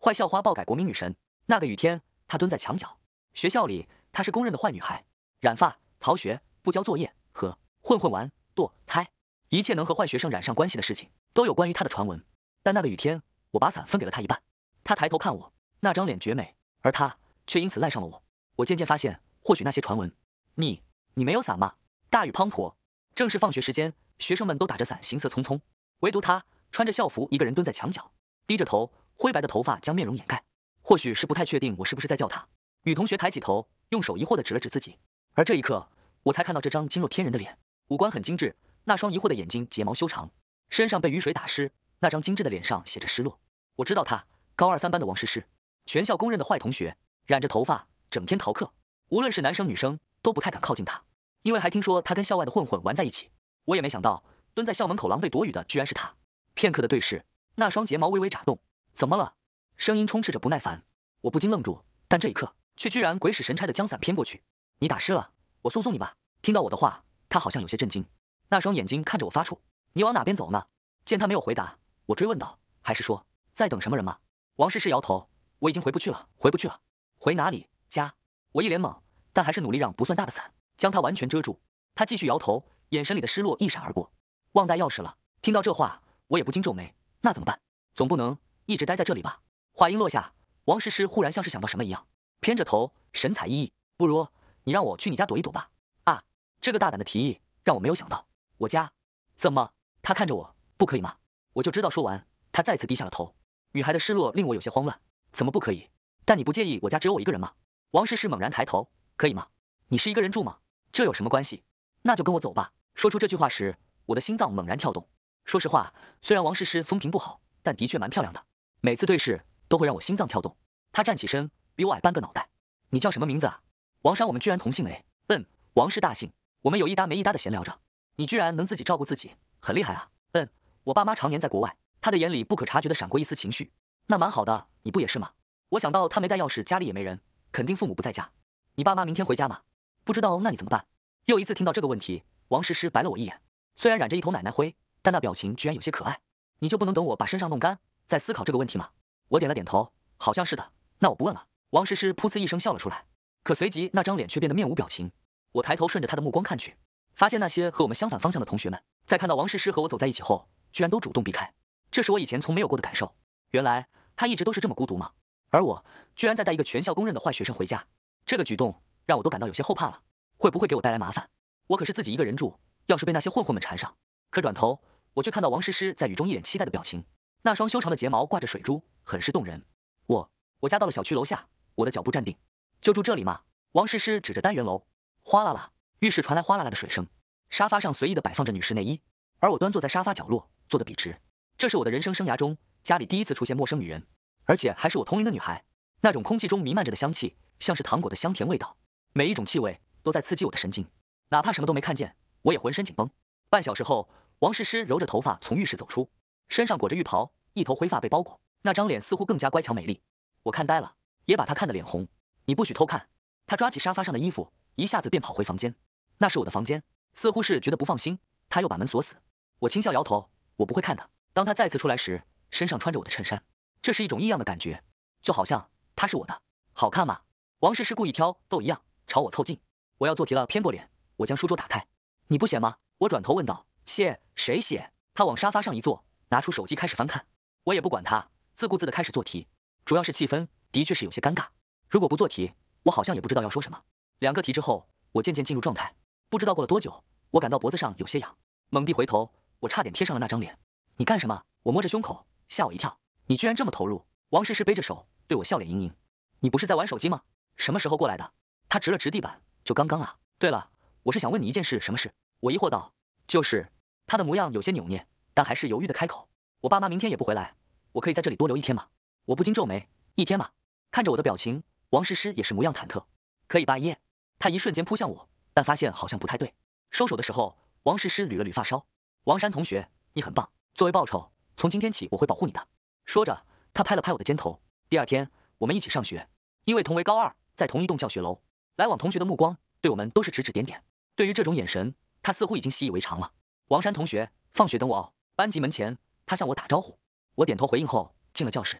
坏校花爆改国民女神。那个雨天，她蹲在墙角。学校里，她是公认的坏女孩，染发、逃学、不交作业和混混玩、堕胎，一切能和坏学生染上关系的事情，都有关于她的传闻。但那个雨天，我把伞分给了她一半。她抬头看我，那张脸绝美，而她却因此赖上了我。我渐渐发现，或许那些传闻，你没有伞吗？大雨滂沱，正是放学时间，学生们都打着伞，行色匆匆，唯独她穿着校服，一个人蹲在墙角，低着头，灰白的头发将面容掩盖。或许是不太确定我是不是在叫她，女同学抬起头，用手疑惑地指了指自己。而这一刻，我才看到这张惊若天人的脸，五官很精致，那双疑惑的眼睛睫毛修长，身上被雨水打湿，那张精致的脸上写着失落。我知道她，高2、3班的王诗诗，全校公认的坏同学，染着头发，整天逃课，无论是男生女生都不太敢靠近她，因为还听说她跟校外的混混玩在一起。我也没想到，蹲在校门口狼狈躲雨的居然是她。片刻的对视，那双睫毛微微眨动。怎么了？声音充斥着不耐烦。我不禁愣住，但这一刻却居然鬼使神差地将伞偏过去。你打湿了，我送你吧。听到我的话，他好像有些震惊，那双眼睛看着我发怵。你往哪边走呢？见他没有回答，我追问道，还是说在等什么人吗？王诗诗摇头，我已经回不去了。回哪里？家。我一脸懵，但还是努力让不算大的伞将他完全遮住。他继续摇头，眼神里的失落一闪而过。忘带钥匙了。听到这话，我也不禁皱眉。那怎么办？总不能一直待在这里吧？话音落下，王诗诗忽然像是想到什么一样，偏着头，神采奕奕。不如你让我去你家躲一躲吧。啊，这个大胆的提议让我没有想到。我家？怎么？他看着我，不可以吗？我就知道。说完，他再次低下了头。女孩的失落令我有些慌乱。怎么不可以？但你不介意我家只有我一个人吗？王诗诗猛然抬头，可以吗？你是一个人住吗？这有什么关系？那就跟我走吧。说出这句话时，我的心脏猛然跳动。说实话，虽然王诗诗风评不好，但的确蛮漂亮的。每次对视都会让我心脏跳动。她站起身，比我矮半个脑袋。你叫什么名字啊？王珊，我们居然同姓哎。王氏大姓。我们有一搭没一搭的闲聊着。你居然能自己照顾自己，很厉害啊。我爸妈常年在国外。他的眼里不可察觉地闪过一丝情绪。那蛮好的，你不也是吗？我想到他没带钥匙，家里也没人，肯定父母不在家。你爸妈明天回家吗？不知道，那你怎么办？又一次听到这个问题，王诗诗白了我一眼。虽然染着一头奶奶灰，但那表情居然有些可爱。你就不能等我把身上弄干，再思考这个问题吗？我点了点头，好像是的。那我不问了。王诗诗噗呲一声笑了出来，可随即那张脸却变得面无表情。我抬头顺着她的目光看去，发现那些和我们相反方向的同学们，在看到王诗诗和我走在一起后，居然都主动避开。这是我以前从没有过的感受。原来她一直都是这么孤独吗？而我居然在带一个全校公认的坏学生回家，这个举动让我都感到有些后怕了。会不会给我带来麻烦？我可是自己一个人住，要是被那些混混们缠上……可转头，我却看到王诗诗在雨中一脸期待的表情，那双修长的睫毛挂着水珠，很是动人。我家到了小区楼下，我的脚步站定。就住这里吗？王诗诗指着单元楼。哗啦啦，浴室传来哗啦啦的水声，沙发上随意地摆放着女士内衣，而我端坐在沙发角落，坐得笔直。这是我的人生生涯中家里第一次出现陌生女人，而且还是我同龄的女孩。那种空气中弥漫着的香气，像是糖果的香甜味道，每一种气味都在刺激我的神经，哪怕什么都没看见，我也浑身紧绷。半小时后，王诗诗揉着头发从浴室走出，身上裹着浴袍，一头灰发被包裹，那张脸似乎更加乖巧美丽。我看呆了，也把她看得脸红。你不许偷看！她抓起沙发上的衣服，一下子便跑回房间。那是我的房间，似乎是觉得不放心，她又把门锁死。我轻笑摇头，我不会看的。当她再次出来时，身上穿着我的衬衫，这是一种异样的感觉，就好像她是我的。好看吗？王诗诗故意挑逗一样，朝我凑近。我要做题了，偏过脸，我将书桌打开。你不写吗？我转头问道。写？谁写？她往沙发上一坐，拿出手机开始翻看。我也不管她，自顾自地开始做题。主要是气氛的确是有些尴尬，如果不做题，我好像也不知道要说什么。2个题之后，我渐渐进入状态。不知道过了多久，我感到脖子上有些痒，猛地回头，我差点贴上了那张脸。你干什么？我摸着胸口，吓我一跳。你居然这么投入！王诗诗背着手，对我笑脸盈盈。你不是在玩手机吗？什么时候过来的？她指了指地板，就刚刚啊。对了，我是想问你一件事。什么事？我疑惑道。就是。她的模样有些扭捏，但还是犹豫的开口。我爸妈明天也不回来，我可以在这里多留1天吗？我不禁皱眉，1天吗？看着我的表情，王诗诗也是模样忐忑。可以吧耶？她一瞬间扑向我，但发现好像不太对，收手的时候，王诗诗捋了捋发梢。王珊同学，你很棒，作为报酬，从今天起我会保护你的。说着，她拍了拍我的肩头。第2天，我们一起上学，因为同为高2，在同一栋教学楼，来往同学的目光对我们都是指指点点。对于这种眼神，她似乎已经习以为常了。王珊同学，放学等我哦。班级门前，她向我打招呼，我点头回应后进了教室。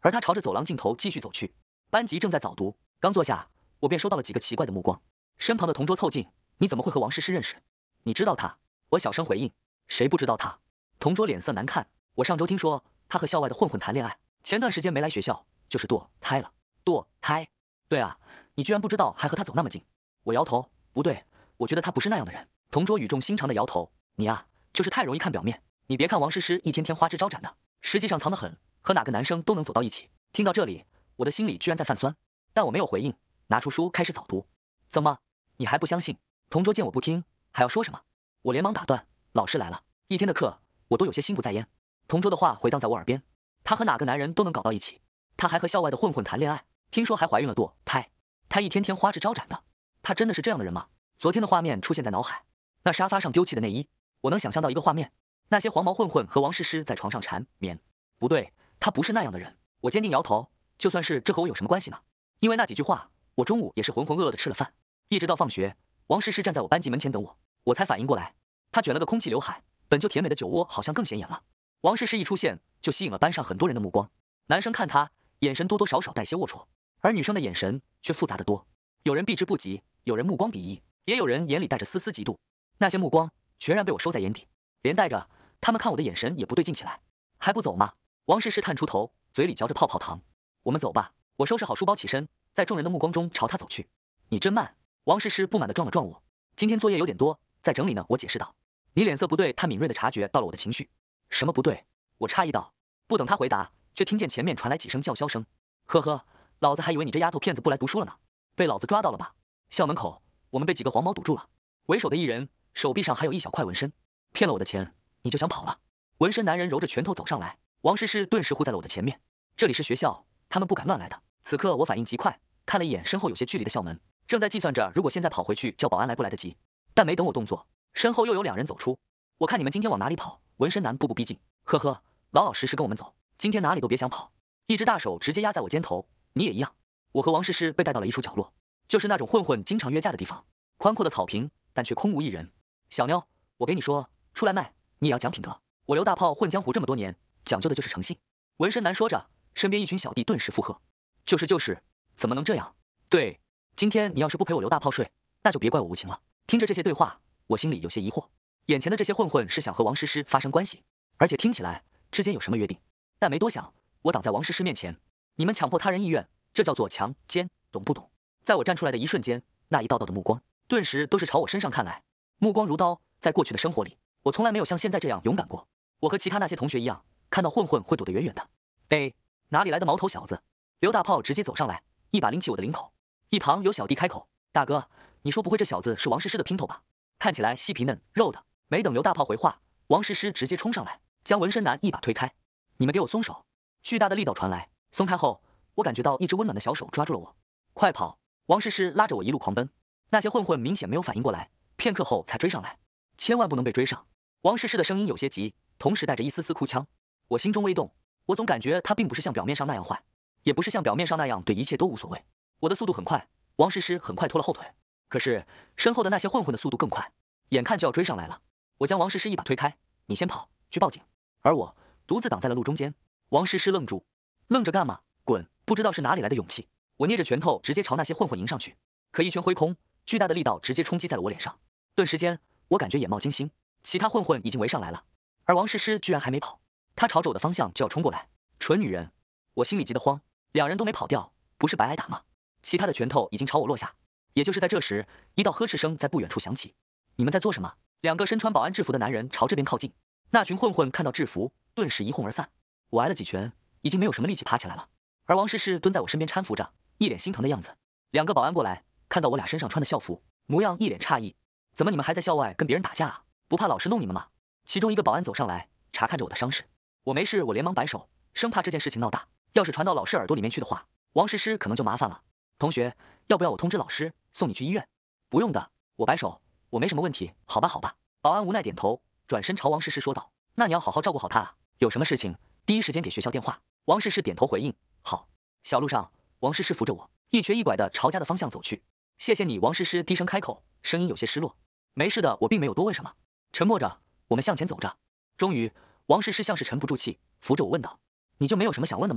而他朝着走廊尽头继续走去。班级正在早读，刚坐下，我便收到了几个奇怪的目光。身旁的同桌凑近：“你怎么会和王诗诗认识？你知道他？”我小声回应：“谁不知道他？”同桌脸色难看。我上周听说他和校外的混混谈恋爱，前段时间没来学校，就是堕胎了。堕胎？对啊，你居然不知道，还和他走那么近。我摇头：“不对，我觉得他不是那样的人。”同桌语重心长的摇头：“你啊，就是太容易看表面。你别看王诗诗一天天花枝招展的，实际上藏得很，和哪个男生都能走到一起。”听到这里，我的心里居然在泛酸，但我没有回应，拿出书开始早读。怎么，你还不相信？同桌见我不听，还要说什么？我连忙打断：“老师来了，一天的课我都有些心不在焉。”同桌的话回荡在我耳边：“他和哪个男人都能搞到一起，他还和校外的混混谈恋爱，听说还怀孕了堕胎，他一天天花枝招展的，他真的是这样的人吗？”昨天的画面出现在脑海，那沙发上丢弃的内衣，我能想象到一个画面，那些黄毛混混和王诗诗在床上缠绵。不对，他不是那样的人。我坚定摇头，就算是，这和我有什么关系呢？因为那几句话，我中午也是浑浑噩噩的吃了饭，一直到放学，王诗诗站在我班级门前等我，我才反应过来，她卷了个空气刘海，本就甜美的酒窝好像更显眼了。王诗诗一出现，就吸引了班上很多人的目光，男生看她，眼神多多少少带些龌龊，而女生的眼神却复杂得多，有人避之不及，有人目光鄙夷，也有人眼里带着丝丝嫉妒。那些目光全然被我收在眼底，连带着他们看我的眼神也不对劲起来。还不走吗？王诗诗探出头，嘴里嚼着泡泡糖。我们走吧。我收拾好书包起身，在众人的目光中朝他走去。你真慢。王诗诗不满地撞了撞我。今天作业有点多，在整理呢。我解释道。你脸色不对，他敏锐地察觉到了我的情绪。什么不对？我诧异道。不等他回答，却听见前面传来几声叫嚣声。呵呵，老子还以为你这丫头片子不来读书了呢，被老子抓到了吧？校门口，我们被几个黄毛堵住了。为首的一人手臂上还有一小块纹身，骗了我的钱，你就想跑了？纹身男人揉着拳头走上来，王诗诗顿时护在了我的前面。这里是学校，他们不敢乱来的。此刻我反应极快，看了一眼身后有些距离的校门，正在计算着如果现在跑回去叫保安来不来得及。但没等我动作，身后又有2人走出。我看你们今天往哪里跑？纹身男步步逼近，呵呵，老老实实跟我们走，今天哪里都别想跑。一只大手直接压在我肩头，你也一样。我和王诗诗被带到了一处角落，就是那种混混经常约架的地方，宽阔的草坪，但却空无一人。小妞，我给你说，出来卖你也要讲品德。我刘大炮混江湖这么多年，讲究的就是诚信。纹身男说着，身边一群小弟顿时附和。就是，怎么能这样？对，今天你要是不陪我刘大炮睡，那就别怪我无情了。听着这些对话，我心里有些疑惑，眼前的这些混混是想和王诗诗发生关系，而且听起来之间有什么约定。但没多想，我挡在王诗诗面前。你们强迫他人意愿，这叫做强奸，懂不懂？在我站出来的一瞬间，那一道道的目光顿时都是朝我身上看来，目光如刀。在过去的生活里，我从来没有像现在这样勇敢过。我和其他那些同学一样，看到混混会躲得远远的。哎，哪里来的毛头小子？刘大炮直接走上来，一把拎起我的领口。一旁有小弟开口：“大哥，你说不会这小子是王诗诗的姘头吧？看起来细皮嫩肉的。”没等刘大炮回话，王诗诗直接冲上来，将纹身男一把推开。“你们给我松手！”巨大的力道传来，松开后，我感觉到一只温暖的小手抓住了我。快跑！王诗诗拉着我一路狂奔。那些混混明显没有反应过来，片刻后才追上来。千万不能被追上！王诗诗的声音有些急，同时带着一丝丝哭腔。我心中微动，我总感觉她并不是像表面上那样坏，也不是像表面上那样对一切都无所谓。我的速度很快，王诗诗很快拖了后腿，可是身后的那些混混的速度更快，眼看就要追上来了。我将王诗诗一把推开：“你先跑，去报警。”而我独自挡在了路中间。王诗诗愣住，愣着干嘛？滚！不知道是哪里来的勇气，我捏着拳头直接朝那些混混迎上去，可一拳挥空，巨大的力道直接冲击在了我脸上。顿时间，我感觉眼冒金星，其他混混已经围上来了，而王诗诗居然还没跑，她朝着我的方向就要冲过来。蠢女人！我心里急得慌，2人都没跑掉，不是白挨打吗？其他的拳头已经朝我落下。也就是在这时，一道呵斥声在不远处响起：“你们在做什么？”2个身穿保安制服的男人朝这边靠近。那群混混看到制服，顿时一哄而散。我挨了几拳，已经没有什么力气爬起来了。而王诗诗蹲在我身边搀扶着，一脸心疼的样子。2个保安过来，看到我俩身上穿的校服，模样一脸诧异：“怎么你们还在校外跟别人打架啊？不怕老师弄你们吗？”其中一个保安走上来，查看着我的伤势。我没事，我连忙摆手，生怕这件事情闹大，要是传到老师耳朵里面去的话，王诗诗可能就麻烦了。同学，要不要我通知老师送你去医院？不用的，我摆手，我没什么问题。好吧，好吧。保安无奈点头，转身朝王诗诗说道：“那你要好好照顾好她啊，有什么事情第一时间给学校电话。”王诗诗点头回应：“好。”小路上，王诗诗扶着我，一瘸一拐地朝家的方向走去。“谢谢你。”王诗诗低声开口，声音有些失落。“没事的。”我并没有多问什么。沉默着，我们向前走着。终于，王诗诗像是沉不住气，扶着我问道：“你就没有什么想问的吗？”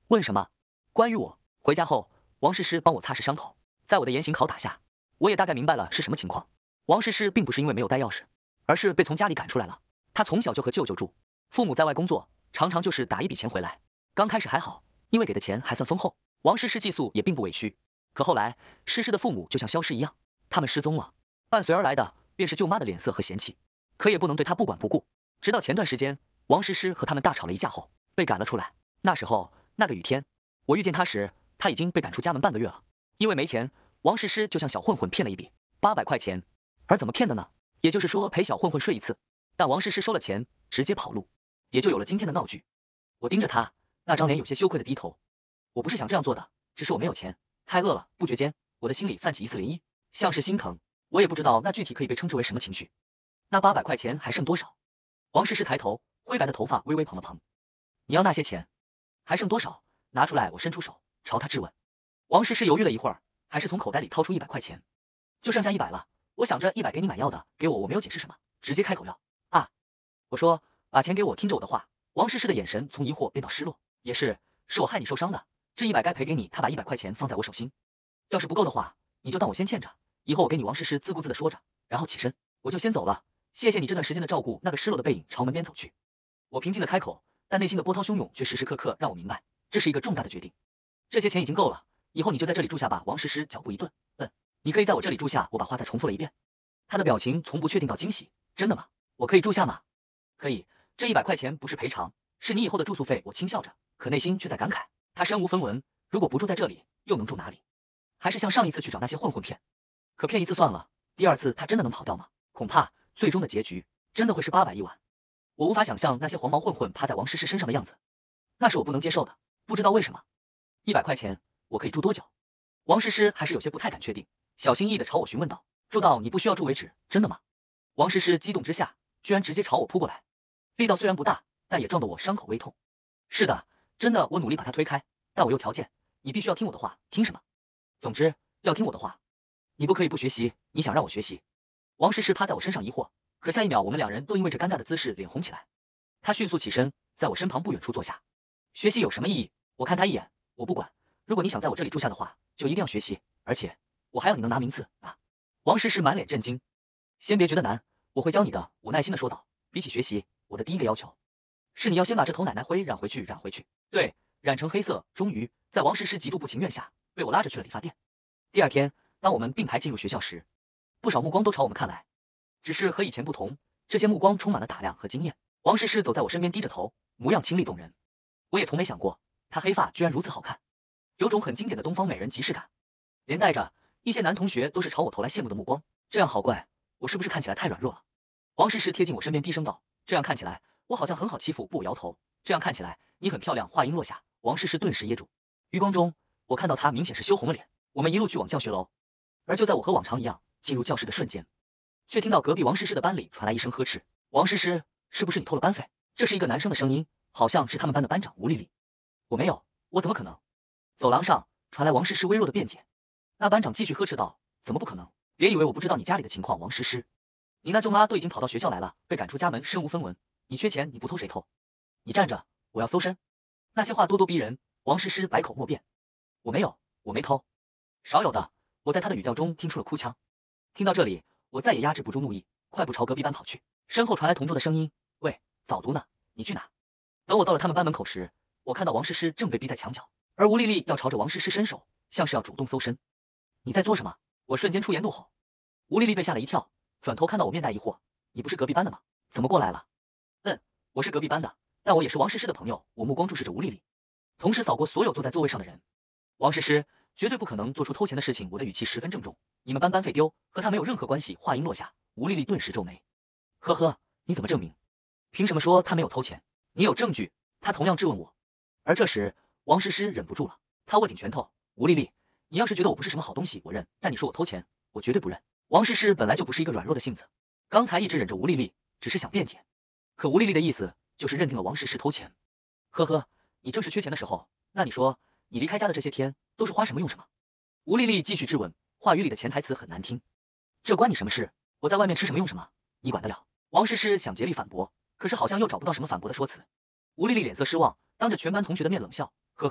问什么？关于我。回家后，王诗诗帮我擦拭伤口，在我的严刑拷打下，我也大概明白了是什么情况。王诗诗并不是因为没有带钥匙，而是被从家里赶出来了。她从小就和舅舅住，父母在外工作，常常就是打一笔钱回来。刚开始还好，因为给的钱还算丰厚，王诗诗寄宿也并不委屈。可后来，诗诗的父母就像消失一样，他们失踪了，伴随而来的便是舅妈的脸色和嫌弃，可也不能对她不管不顾。直到前段时间，王诗诗和他们大吵了一架后，被赶了出来。那时候，那个雨天，我遇见她时，她已经被赶出家门半个月了。因为没钱，王诗诗就向小混混骗了一笔800块钱。而怎么骗的呢？也就是说陪小混混睡一次，但王诗诗收了钱，直接跑路，也就有了今天的闹剧。我盯着她，那张脸有些羞愧的低头。我不是想这样做的，只是我没有钱，太饿了。不觉间，我的心里泛起一丝涟漪，像是心疼。我也不知道那具体可以被称之为什么情绪。那800块钱还剩多少？王诗诗抬头，灰白的头发微微蓬了蓬。你要那些钱？还剩多少？拿出来。我伸出手，朝她质问。王诗诗犹豫了一会儿，还是从口袋里掏出100块钱。就剩下100了。我想着100给你买药的，给我没有解释什么，直接开口要。啊！我说，把钱给我。听着我的话，王诗诗的眼神从疑惑变到失落。也是我害你受伤的，这100该赔给你。他把100块钱放在我手心，要是不够的话，你就当我先欠着，以后我给你。王诗诗自顾自的说着，然后起身，我就先走了。谢谢你这段时间的照顾。那个失落的背影朝门边走去。我平静的开口，但内心的波涛汹涌却时时刻刻让我明白，这是一个重大的决定。这些钱已经够了，以后你就在这里住下吧。王诗诗脚步一顿，你可以在我这里住下。我把话再重复了一遍。他的表情从不确定到惊喜。真的吗？我可以住下吗？可以，这100块钱不是赔偿，是你以后的住宿费。我轻笑着，可内心却在感慨，他身无分文，如果不住在这里，又能住哪里？还是像上一次去找那些混混骗？可骗一次算了，第二次他真的能跑掉吗？恐怕最终的结局真的会是800一晚。我无法想象那些黄毛混混趴在王诗诗身上的样子，那是我不能接受的。不知道为什么，100块钱我可以住多久？王诗诗还是有些不太敢确定，小心翼翼的朝我询问道，住到你不需要住为止，真的吗？王诗诗激动之下，居然直接朝我扑过来，力道虽然不大，但也撞得我伤口微痛。是的，真的。我努力把他推开，但我有条件，你必须要听我的话。听什么？总之要听我的话，你不可以不学习。你想让我学习？王诗诗趴在我身上疑惑，可下一秒我们两人都因为这尴尬的姿势脸红起来。他迅速起身，在我身旁不远处坐下。学习有什么意义？我看他一眼，我不管。如果你想在我这里住下的话，就一定要学习，而且我还要你能拿名次啊！王诗诗满脸震惊。先别觉得难，我会教你的。我耐心的说道。比起学习，我的第一个要求是你要先把这头奶奶灰染回去。对，染成黑色。终于在王诗诗极度不情愿下，被我拉着去了理发店。第二天，当我们并排进入学校时，不少目光都朝我们看来，只是和以前不同，这些目光充满了打量和惊艳。王诗诗走在我身边，低着头，模样清丽动人。我也从没想过，她黑发居然如此好看，有种很经典的东方美人即视感，连带着一些男同学都是朝我投来羡慕的目光。这样好怪，我是不是看起来太软弱了？王诗诗贴近我身边低声道，这样看起来我好像很好欺负。不，我摇头，这样看起来你很漂亮。话音落下，王诗诗顿时噎住，余光中我看到她明显是羞红了脸。我们一路去往教学楼，而就在我和往常一样进入教室的瞬间，却听到隔壁王诗诗的班里传来一声呵斥。王诗诗，是不是你偷了班费？这是一个男生的声音，好像是他们班的班长吴丽丽。我没有，我怎么可能？走廊上传来王诗诗微弱的辩解。那班长继续呵斥道，怎么不可能？别以为我不知道你家里的情况。王诗诗，你那舅妈都已经跑到学校来了，被赶出家门，身无分文。你缺钱，你不偷谁偷？你站着，我要搜身。那些话咄咄逼人，王诗诗百口莫辩。我没有，我没偷。少有的，我在她的语调中听出了哭腔。听到这里，我再也压制不住怒意，快步朝隔壁班跑去。身后传来同桌的声音，喂，早读呢，你去哪？等我到了他们班门口时，我看到王诗诗正被逼在墙角，而吴丽丽要朝着王诗诗伸手，像是要主动搜身。你在做什么？我瞬间出言怒吼。吴丽丽被吓了一跳，转头看到我面带疑惑，你不是隔壁班的吗？怎么过来了？我是隔壁班的，但我也是王诗诗的朋友。我目光注视着吴丽丽，同时扫过所有坐在座位上的人。王诗诗绝对不可能做出偷钱的事情。我的语气十分郑重，你们班班费丢，和他没有任何关系。话音落下，吴丽丽顿时皱眉，呵呵，你怎么证明？凭什么说他没有偷钱？你有证据？他同样质问我。而这时，王诗诗忍不住了，她握紧拳头，吴丽丽，你要是觉得我不是什么好东西，我认，但你说我偷钱，我绝对不认。王诗诗本来就不是一个软弱的性子，刚才一直忍着吴丽丽，只是想辩解，可吴丽丽的意思就是认定了王诗诗偷钱。呵呵，你正是缺钱的时候，那你说你离开家的这些天都是花什么用什么？吴丽丽继续质问，话语里的潜台词很难听。这关你什么事？我在外面吃什么用什么？你管得了？王诗诗想竭力反驳，可是好像又找不到什么反驳的说辞。吴丽丽脸色失望，当着全班同学的面冷笑，呵呵，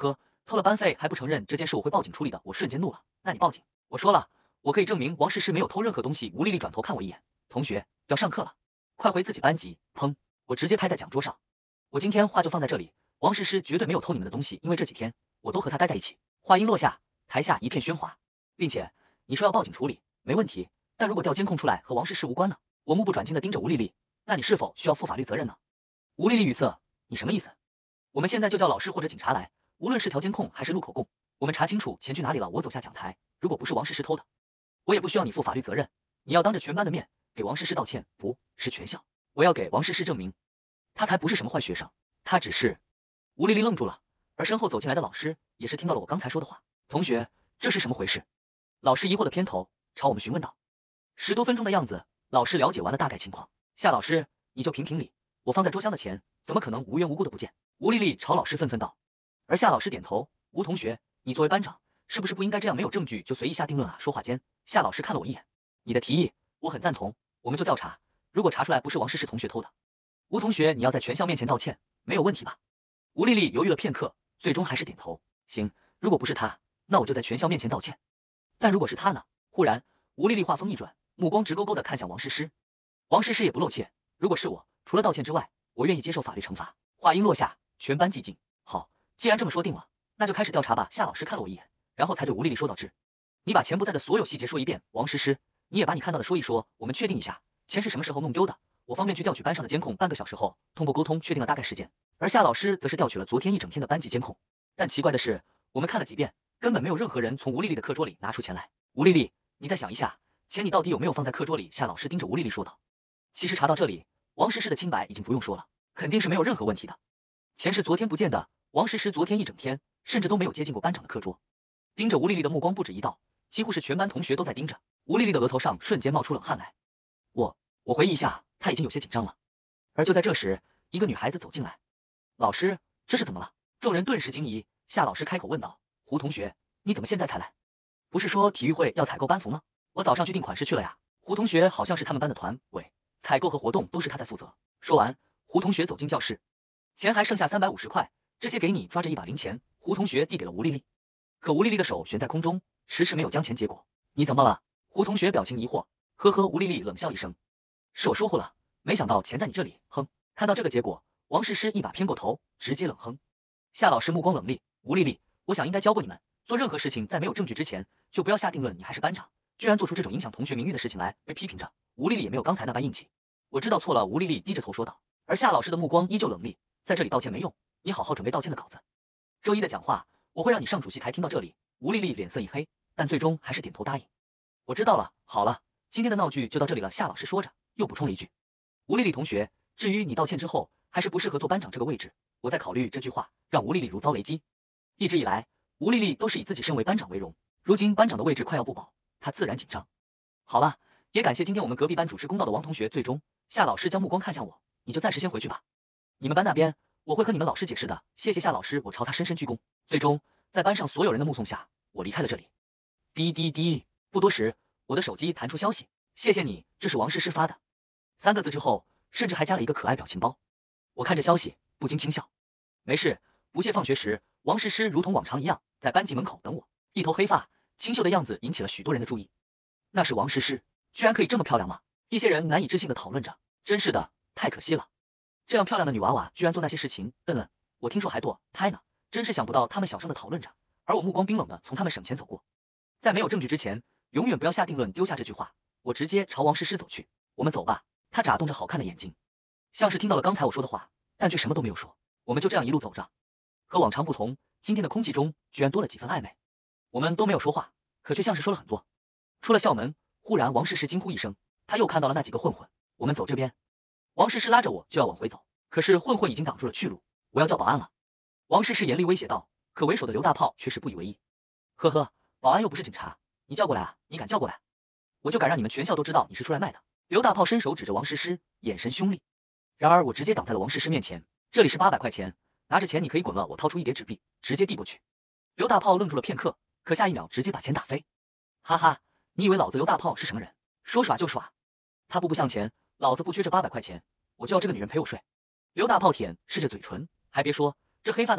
偷了班费还不承认这件事我会报警处理的，我瞬间怒了。那你报警。我说了，我可以证明王诗诗没有偷任何东西。吴丽丽转头看我一眼，同学，要上课了，快回自己班级。砰！我直接拍在讲桌上。我今天话就放在这里，王诗诗绝对没有偷你们的东西，因为这几天我都和她待在一起。话音落下，台下一片喧哗，并且你说要报警处理，没问题，但如果调监控出来和王诗诗无关呢？我目不转睛的盯着吴丽丽，那你是否需要负法律责任呢？吴丽丽语塞，你什么意思？我们现在就叫老师或者警察来，无论是调监控还是录口供，我们查清楚钱去哪里了。我走下讲台，如果不是王诗诗偷的，我也不需要你负法律责任。你要当着全班的面给王诗诗道歉，不是全校，我要给王诗诗证明，她才不是什么坏学生，她只是……吴丽丽愣住了，而身后走进来的老师也是听到了我刚才说的话。同学，这是什么回事？老师疑惑的偏头朝我们询问道。10多分钟的样子，老师了解完了大概情况。夏老师，你就评评理，我放在桌箱的钱怎么可能无缘无故的不见？吴丽丽朝老师愤愤道。而夏老师点头，吴同学，你作为班长，是不是不应该这样没有证据就随意下定论啊？说话间，夏老师看了我一眼，你的提议我很赞同，我们就调查，如果查出来不是王诗诗同学偷的，吴同学你要在全校面前道歉，没有问题吧？吴丽丽犹豫了片刻，最终还是点头，行，如果不是他，那我就在全校面前道歉。但如果是他呢？忽然，吴丽丽话锋一转，目光直勾勾的看向王诗诗。王诗诗也不露怯，如果是我，除了道歉之外，我愿意接受法律惩罚。话音落下，全班寂静。好，既然这么说定了，那就开始调查吧。夏老师看了我一眼，然后才对吴丽丽说道：你把钱不在的所有细节说一遍。王诗诗，你也把你看到的说一说，我们确定一下，钱是什么时候弄丢的，我方便去调取班上的监控。半个小时后，通过沟通确定了大概时间，而夏老师则是调取了昨天一整天的班级监控。但奇怪的是，我们看了几遍，根本没有任何人从吴丽丽的课桌里拿出钱来。吴丽丽，你再想一下，钱你到底有没有放在课桌里？夏老师盯着吴丽丽说道。其实查到这里，王诗诗的清白已经不用说了，肯定是没有任何问题的。钱是昨天不见的，王诗诗昨天一整天甚至都没有接近过班长的课桌。盯着吴丽丽的目光不止一道，几乎是全班同学都在盯着。吴丽丽的额头上瞬间冒出冷汗来。我回忆一下，她已经有些紧张了。而就在这时，一个女孩子走进来。老师，这是怎么了？众人顿时惊疑。夏老师开口问道：胡同学，你怎么现在才来？不是说体育会要采购班服吗？我早上去订款式去了呀。胡同学好像是他们班的团委，采购和活动都是他在负责。说完，胡同学走进教室，钱还剩下350块，这些给你，抓着一把零钱。胡同学递给了吴丽丽，可吴丽丽的手悬在空中，迟迟没有将钱接过。你怎么了？胡同学表情疑惑。呵呵，吴丽丽冷笑一声，是我疏忽了，没想到钱在你这里。哼，看到这个结果，王诗诗一把偏过头，直接冷哼。夏老师目光冷厉，吴丽丽，我想应该教过你们，做任何事情在没有证据之前，就不要下定论。你还是班长，居然做出这种影响同学名誉的事情来，被批评着。吴丽丽也没有刚才那般硬气，我知道错了。吴丽丽低着头说道。而夏老师的目光依旧冷厉，在这里道歉没用，你好好准备道歉的稿子。周一的讲话我会让你上主席台听到这里。吴丽丽脸色一黑，但最终还是点头答应。我知道了，好了，今天的闹剧就到这里了。夏老师说着，又补充了一句，吴丽丽同学，至于你道歉之后还是不适合做班长这个位置，我在考虑。这句话让吴丽丽如遭雷击。一直以来，吴丽丽都是以自己身为班长为荣，如今班长的位置快要不保，她自然紧张。好了，也感谢今天我们隔壁班主持公道的王同学。最终，夏老师将目光看向我，你就暂时先回去吧，你们班那边我会和你们老师解释的。谢谢夏老师，我朝他深深鞠躬。最终，在班上所有人的目送下，我离开了这里。滴滴滴，不多时，我的手机弹出消息，谢谢你，这是王诗诗发的，3个字之后，甚至还加了一个可爱表情包。我看着消息，不禁轻笑。没事，不屑。放学时，王诗诗如同往常一样在班级门口等我，一头黑发，清秀的样子引起了许多人的注意。那是王诗诗，居然可以这么漂亮吗？一些人难以置信的讨论着。真是的，太可惜了，这样漂亮的女娃娃居然做那些事情。我听说还堕胎呢，真是想不到他们小声的讨论着，而我目光冰冷的从他们省前走过。在没有证据之前，永远不要下定论。丢下这句话，我直接朝王诗诗走去。我们走吧。她眨动着好看的眼睛，像是听到了刚才我说的话，但却什么都没有说。我们就这样一路走着，和往常不同，今天的空气中居然多了几分暧昧。我们都没有说话，可却像是说了很多。出了校门，忽然王诗诗惊呼一声，她又看到了那几个混混。我们走这边。王诗诗拉着我就要往回走，可是混混已经挡住了去路。我要叫保安了。王诗诗严厉威胁道，可为首的刘大炮却是不以为意。呵呵，保安又不是警察，你叫过来啊？你敢叫过来，我就敢让你们全校都知道你是出来卖的。刘大炮伸手指着王诗诗，眼神凶厉。然而我直接挡在了王诗诗面前。这里是800块钱，拿着钱你可以滚了。我掏出一叠纸币，直接递过去。刘大炮愣住了片刻，可下一秒直接把钱打飞。哈哈，你以为老子刘大炮是什么人？说耍就耍。他步步向前，老子不缺这800块钱，我就要这个女人陪我睡。刘大炮舔舐着嘴唇，还别说，这黑发的模样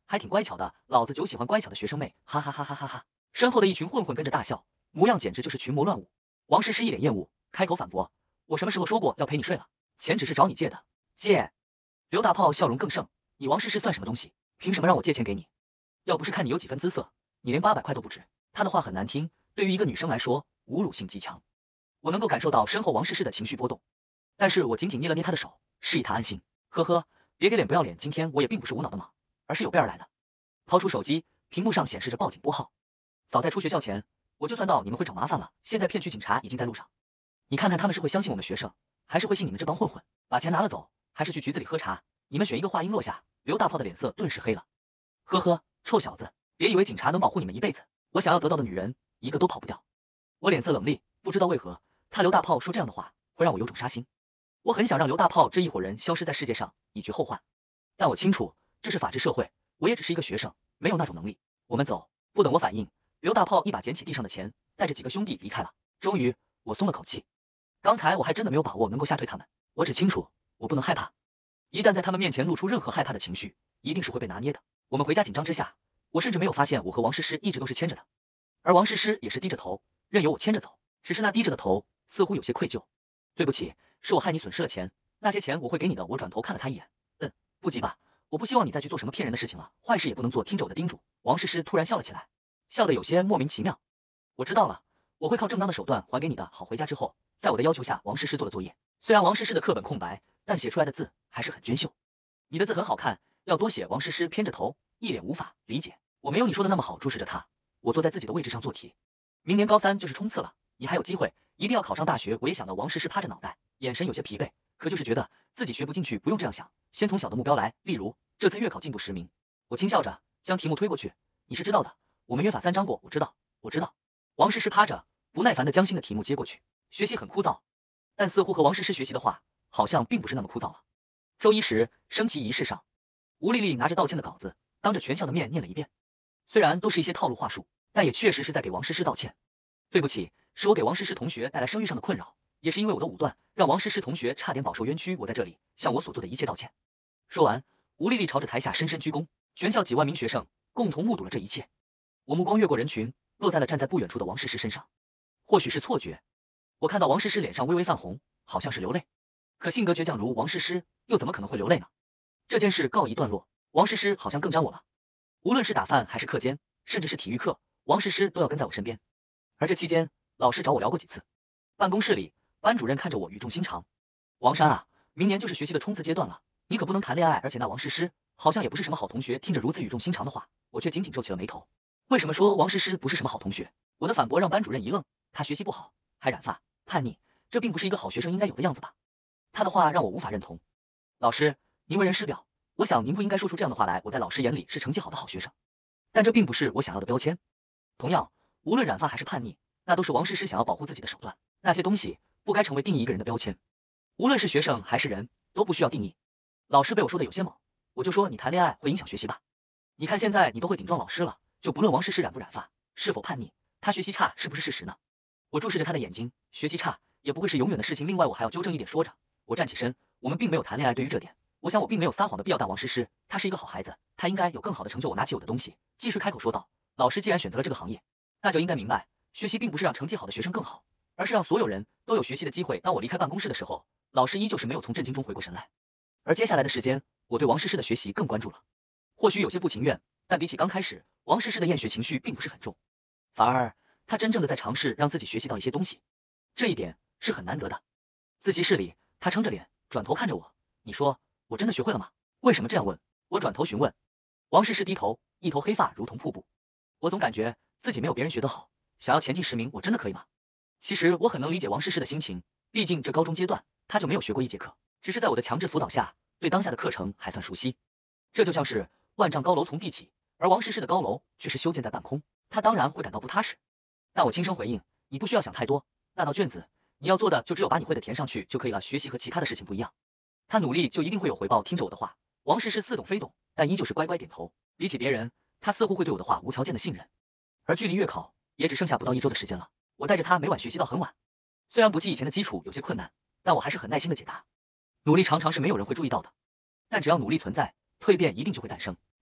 还挺乖巧的，老子就喜欢乖巧的学生妹，哈哈哈哈哈哈！身后的一群混混跟着大笑，模样简直就是群魔乱舞。王诗诗一脸厌恶，开口反驳：“我什么时候说过要陪你睡了？钱只是找你借的。”借？刘大炮笑容更盛，你王诗诗算什么东西？凭什么让我借钱给你？要不是看你有几分姿色，你连800块都不值。他的话很难听，对于一个女生来说，侮辱性极强。我能够感受到身后王诗诗的情绪波动，但是我紧紧捏了捏她的手，示意她安心。呵呵，别给脸不要脸，今天我也并不是无脑的忙，而是有备而来的。掏出手机，屏幕上显示着报警拨号。早在出学校前，我就算到你们会找麻烦了，现在骗区警察已经在路上。你看看他们是会相信我们学生，还是会信你们这帮混混？把钱拿了走，还是去局子里喝茶？你们选一个。话音落下，刘大炮的脸色顿时黑了。呵呵，臭小子，别以为警察能保护你们一辈子，我想要得到的女人，一个都跑不掉。我脸色冷厉，不知道为何，他刘大炮说这样的话，会让我有种杀心。我很想让刘大炮这一伙人消失在世界上，以绝后患。但我清楚，这是法治社会，我也只是一个学生，没有那种能力。我们走。不等我反应，刘大炮一把捡起地上的钱，带着几个兄弟离开了。终于，我松了口气。刚才我还真的没有把握能够吓退他们，我只清楚，我不能害怕。一旦在他们面前露出任何害怕的情绪，一定是会被拿捏的。我们回家紧张之下，我甚至没有发现我和王诗诗一直都是牵着的，而王诗诗也是低着头，任由我牵着走。只是那低着的头似乎有些愧疚。对不起，是我害你损失了钱，那些钱我会给你的。我转头看了他一眼，不急吧，我不希望你再去做什么骗人的事情了，坏事也不能做，听着我的叮嘱。王诗诗突然笑了起来，笑得有些莫名其妙。我知道了，我会靠正当的手段还给你的。好，回家之后，在我的要求下，王诗诗做了作业。虽然王诗诗的课本空白，但写出来的字还是很娟秀。你的字很好看，要多写。王诗诗偏着头，一脸无法理解。我没有你说的那么好。注视着他，我坐在自己的位置上做题。明年高3就是冲刺了，你还有机会，一定要考上大学。我也想到王诗诗趴着脑袋，眼神有些疲惫，可就是觉得自己学不进去。不用这样想，先从小的目标来，例如这次月考进步10名。我轻笑着将题目推过去，你是知道的，我们约法3章过。我知道。王诗诗趴着，不耐烦地将新的题目接过去。学习很枯燥，但似乎和王诗诗学习的话，好像并不是那么枯燥了。周1时升旗仪式上，吴丽丽拿着道歉的稿子，当着全校的面念了一遍。虽然都是一些套路话术，但也确实是在给王诗诗道歉。对不起，是我给王诗诗同学带来声誉上的困扰，也是因为我的武断，让王诗诗同学差点饱受冤屈。我在这里向我所做的一切道歉。说完，吴丽丽朝着台下深深鞠躬。全校几万名学生共同目睹了这一切。我目光越过人群，落在了站在不远处的王诗诗身上。或许是错觉，我看到王诗诗脸上微微泛红，好像是流泪。可性格倔强如王诗诗，又怎么可能会流泪呢？这件事告一段落，王诗诗好像更粘我了。无论是打饭还是课间，甚至是体育课，王诗诗都要跟在我身边。而这期间，老师找我聊过几次。办公室里，班主任看着我语重心长：“王珊啊，明年就是学习的冲刺阶段了，你可不能谈恋爱，而且那王诗诗好像也不是什么好同学。”听着如此语重心长的话，我却紧紧皱起了眉头。为什么说王诗诗不是什么好同学？我的反驳让班主任一愣，她学习不好，还染发、叛逆，这并不是一个好学生应该有的样子吧？他的话让我无法认同。老师，您为人师表，我想您不应该说出这样的话来。我在老师眼里是成绩好的好学生，但这并不是我想要的标签。同样，无论染发还是叛逆，那都是王诗诗想要保护自己的手段。那些东西不该成为定义一个人的标签。无论是学生还是人，都不需要定义。老师被我说的有些猛，我就说你谈恋爱会影响学习吧？你看现在你都会顶撞老师了，就不论王诗诗染不染发，是否叛逆，她学习差是不是事实呢？我注视着她的眼睛，学习差也不会是永远的事情。另外我还要纠正一点。说着，我站起身，我们并没有谈恋爱。对于这点，我想我并没有撒谎的必要。但王诗诗她是一个好孩子，她应该有更好的成就。我拿起我的东西，继续开口说道：“老师既然选择了这个行业，那就应该明白，学习并不是让成绩好的学生更好，而是让所有人都有学习的机会。”当我离开办公室的时候，老师依旧是没有从震惊中回过神来。而接下来的时间，我对王诗诗的学习更关注了。或许有些不情愿，但比起刚开始，王诗诗的厌学情绪并不是很重，反而她真正的在尝试让自己学习到一些东西，这一点是很难得的。自习室里，她撑着脸，转头看着我：“你说，我真的学会了吗？”为什么这样问？我转头询问。王诗诗低头，一头黑发如同瀑布。我总感觉自己没有别人学得好，想要前进10名，我真的可以吗？其实我很能理解王诗诗的心情，毕竟这高中阶段她就没有学过1节课，只是在我的强制辅导下，对当下的课程还算熟悉。这就像是万丈高楼从地起，而王诗诗的高楼却是修建在半空，她当然会感到不踏实。但我轻声回应：“你不需要想太多，那道卷子你要做的就只有把你会的填上去就可以了。学习和其他的事情不一样，他努力就一定会有回报。”听着我的话，王诗诗似懂非懂，但依旧是乖乖点头。比起别人，她似乎会对我的话无条件的信任。而距离月考也只剩下不到1周的时间了，我带着她每晚学习到很晚。虽然不记以前的基础有些困难，但我还是很耐心的解答。努力常常是没有人会注意到的，但只要努力存在，蜕变一定就会诞生。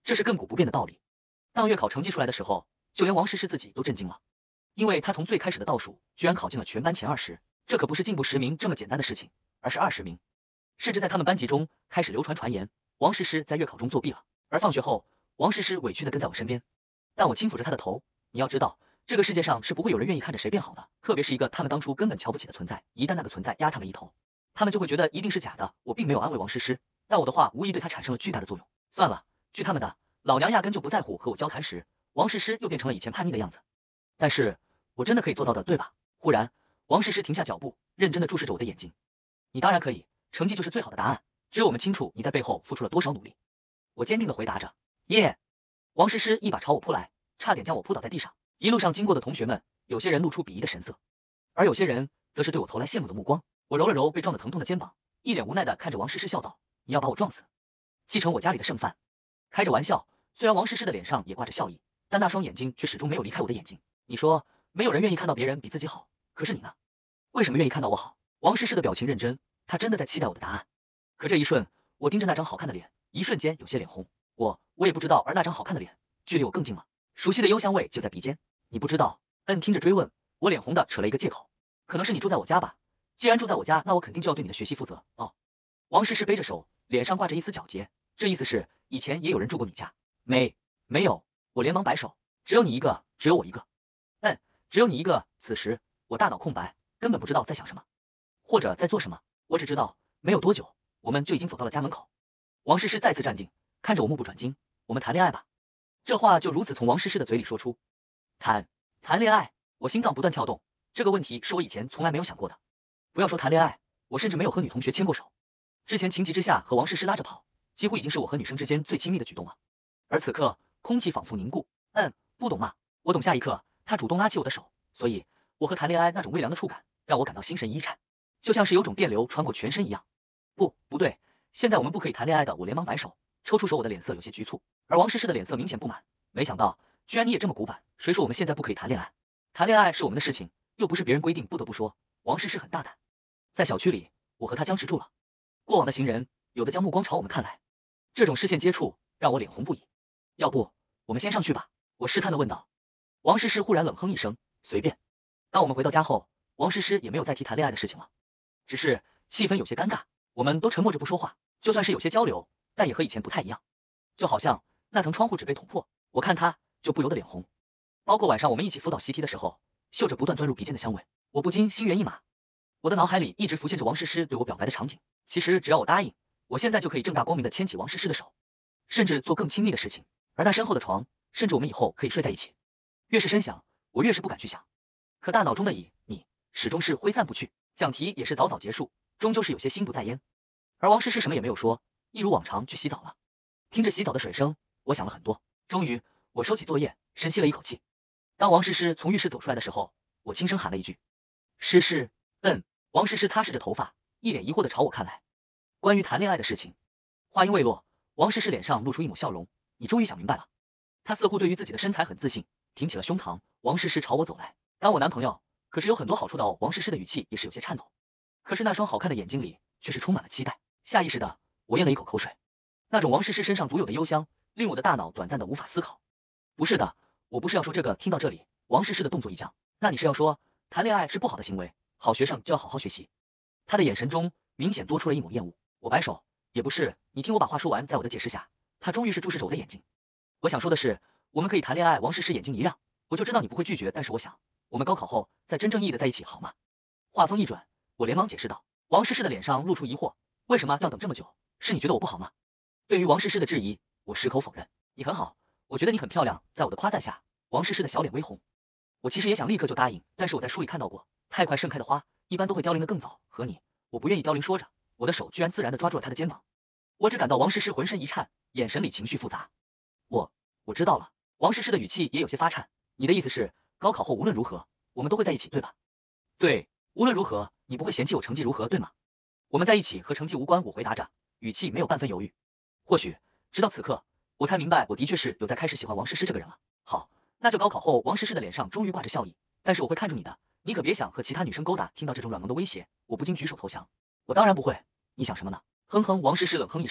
这是亘古不变的道理。当月考成绩出来的时候，就连王诗诗自己都震惊了，因为她从最开始的倒数，居然考进了全班前20，这可不是进步10名这么简单的事情，而是20名。甚至在他们班级中开始流传传言，王诗诗在月考中作弊了。而放学后，王诗诗委屈的跟在我身边，但我轻抚着她的头。你要知道，这个世界上是不会有人愿意看着谁变好的，特别是一个他们当初根本瞧不起的存在。一旦那个存在压他们一头，他们就会觉得一定是假的。我并没有安慰王诗诗，但我的话无疑对她产生了巨大的作用。算了，据他们的，老娘压根就不在乎和我交谈时，王诗诗又变成了以前叛逆的样子。但是我真的可以做到的，对吧？忽然，王诗诗停下脚步，认真的注视着我的眼睛。你当然可以，成绩就是最好的答案，只有我们清楚你在背后付出了多少努力。我坚定的回答着。耶！王诗诗一把朝我扑来，差点将我扑倒在地上。一路上经过的同学们，有些人露出鄙夷的神色，而有些人则是对我投来羡慕的目光。我揉了揉被撞得疼痛的肩膀，一脸无奈的看着王诗诗笑道：“你要把我撞死，继承我家里的剩饭。”开着玩笑，虽然王诗诗的脸上也挂着笑意，但那双眼睛却始终没有离开我的眼睛。你说，没有人愿意看到别人比自己好，可是你呢？为什么愿意看到我好？王诗诗的表情认真，她真的在期待我的答案。可这一瞬，我盯着那张好看的脸，一瞬间有些脸红。我也不知道，而那张好看的脸距离我更近了，熟悉的幽香味就在鼻尖。你不知道？听着追问，我脸红的扯了一个借口，可能是你住在我家吧？既然住在我家，那我肯定就要对你的学习负责。哦，王诗诗背着手，脸上挂着一丝皎洁，这意思是以前也有人住过你家？没有，我连忙摆手，只有你一个，只有我一个。只有你一个。此时我大脑空白，根本不知道在想什么，或者在做什么。我只知道没有多久，我们就已经走到了家门口。王诗诗再次站定，看着我目不转睛。我们谈恋爱吧。这话就如此从王诗诗的嘴里说出。谈恋爱？我心脏不断跳动，这个问题是我以前从来没有想过的。不要说谈恋爱，我甚至没有和女同学牵过手。之前情急之下和王诗诗拉着跑，几乎已经是我和女生之间最亲密的举动了。而此刻，空气仿佛凝固。不懂吗？我懂。下一刻，她主动拉起我的手，所以我和谈恋爱那种微凉的触感，让我感到心神一颤，就像是有种电流穿过全身一样。不对，现在我们不可以谈恋爱的。我连忙摆手，抽出手，我的脸色有些局促，而王诗诗的脸色明显不满。没想到，居然你也这么古板。谁说我们现在不可以谈恋爱？谈恋爱是我们的事情，又不是别人规定。不得不说，王诗诗很大胆。在小区里，我和她僵持住了。过往的行人有的将目光朝我们看来，这种视线接触让我脸红不已。要不，我们先上去吧？我试探的问道。王诗诗忽然冷哼一声，随便。当我们回到家后，王诗诗也没有再提谈恋爱的事情了，只是气氛有些尴尬，我们都沉默着不说话。就算是有些交流，但也和以前不太一样，就好像那层窗户纸被捅破，我看她就不由得脸红。包括晚上我们一起辅导习题的时候，嗅着不断钻入鼻尖的香味，我不禁心猿意马。我的脑海里一直浮现着王诗诗对我表白的场景。其实只要我答应，我现在就可以正大光明的牵起王诗诗的手，甚至做更亲密的事情。而那身后的床，甚至我们以后可以睡在一起。越是深想，我越是不敢去想。可大脑中的你始终是挥散不去，讲题也是早早结束，终究是有些心不在焉。而王诗诗什么也没有说，一如往常去洗澡了。听着洗澡的水声，我想了很多。终于，我收起作业，深吸了一口气。当王诗诗从浴室走出来的时候，我轻声喊了一句：“诗诗。”王诗诗擦拭着头发，一脸疑惑的朝我看来。关于谈恋爱的事情。话音未落，王诗诗脸上露出一抹笑容。你终于想明白了。她似乎对于自己的身材很自信，挺起了胸膛。王诗诗朝我走来，当我男朋友可是有很多好处的哦。王诗诗的语气也是有些颤抖，可是那双好看的眼睛里却是充满了期待。下意识的，我咽了一口口水，那种王诗诗身上独有的幽香，令我的大脑短暂的无法思考。不是的，我不是要说这个。听到这里，王诗诗的动作一僵。那你是要说，谈恋爱是不好的行为，好学生就要好好学习？她的眼神中明显多出了一抹厌恶。我摆手，也不是，你听我把话说完。在我的解释下，她终于是注视着我的眼睛。我想说的是，我们可以谈恋爱。王诗诗眼睛一亮，我就知道你不会拒绝，但是我想，我们高考后再真正意义的在一起好吗？话锋一转，我连忙解释道。王诗诗的脸上露出疑惑，为什么要等这么久？是你觉得我不好吗？对于王诗诗的质疑，我矢口否认。你很好，我觉得你很漂亮。在我的夸赞下，王诗诗的小脸微红。我其实也想立刻就答应，但是我在书里看到过，太快盛开的花一般都会凋零的更早，和你，我不愿意凋零。说着，我的手居然自然的抓住了她的肩膀。我只感到王诗诗浑身一颤，眼神里情绪复杂。我知道了。王诗诗的语气也有些发颤。你的意思是，高考后无论如何，我们都会在一起，对吧？对，无论如何，你不会嫌弃我成绩如何，对吗？我们在一起和成绩无关，我回答着，语气没有半分犹豫。或许，直到此刻，我才明白，我的确是有在开始喜欢王诗诗这个人了。好，那就高考后。王诗诗的脸上终于挂着笑意。但是我会看住你的，你可别想和其他女生勾搭。听到这种软萌的威胁，我不禁举手投降。我当然不会，你想什么呢？哼哼，王诗诗冷哼一声，